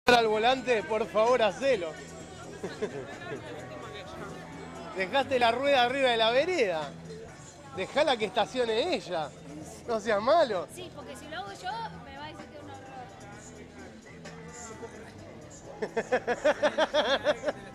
al volante, por favor, hacelo. Dejaste la rueda arriba de la vereda. Dejala que estacione ella. No seas malo. Sí, porque si lo hago yo, me va a decir que es un horror.